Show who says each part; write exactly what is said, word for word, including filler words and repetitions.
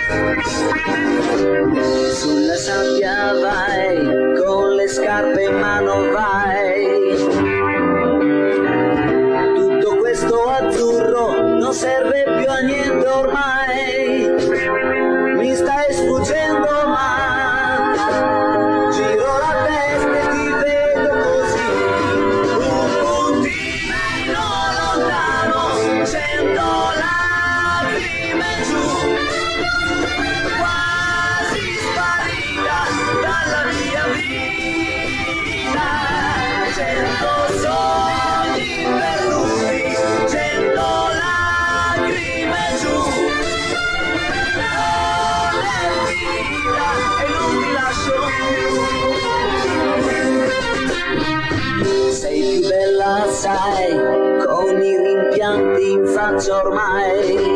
Speaker 1: Sulla sabbia vai, con le scarpe in mano vai. Tutto questo azzurro non serve più a niente ormai. Mi stai sfuggendo ma giro la testa e ti vedo così. Un puntino lontano, cento lacrime giù, quasi sparita dalla mia vita. Cento sogni perduti, cento lacrime giù. Non è finita e non ti lascio più. Sei più bella, sai, con i rimpianti in faccia ormai.